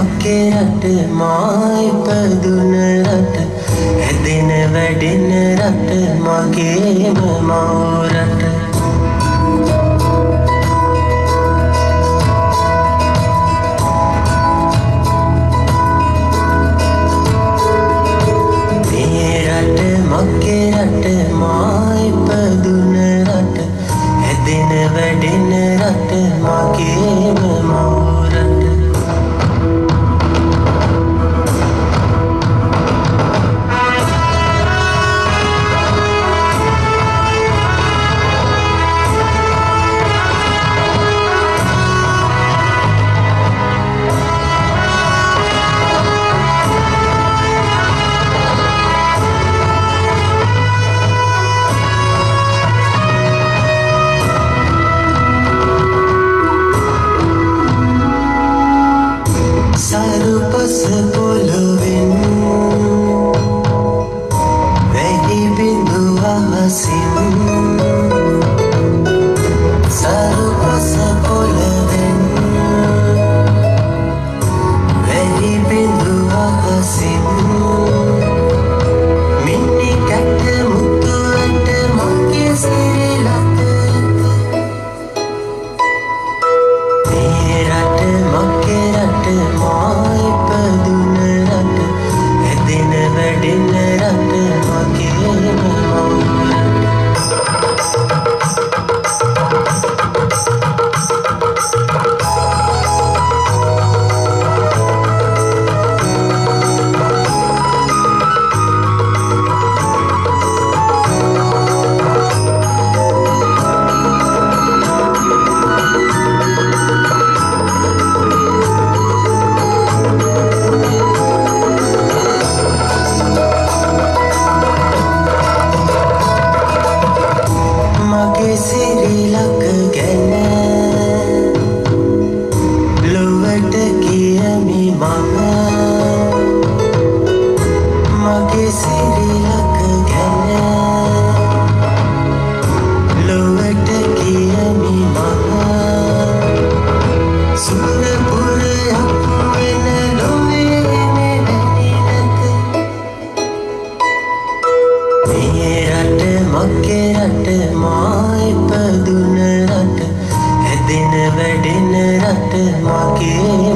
මගේ රට මා ඉපදුන රට හැදෙන වැඩෙන රට මගේම මව් රට මේ රට මගේ රට මා ඉපදුන රට හැදෙන වැඩෙන රට මගේම මව් රට Sarupus puluhin Vehi bindu ahasin Sarupus puluhin Vehi bindu ahasin Minni katta muttu ata mage sirilata Me rata mage rata සිරිලක ගැන ලොවට කියමි මම මගේ සිරිලක ගැන ලොවට කියමි මම සුරපුරයක් වෙන ලොවේ මෙවැනි නැත මේ රට මගේ රට මා ඉපදුන රට හැදෙන වැඩෙන රට මගේ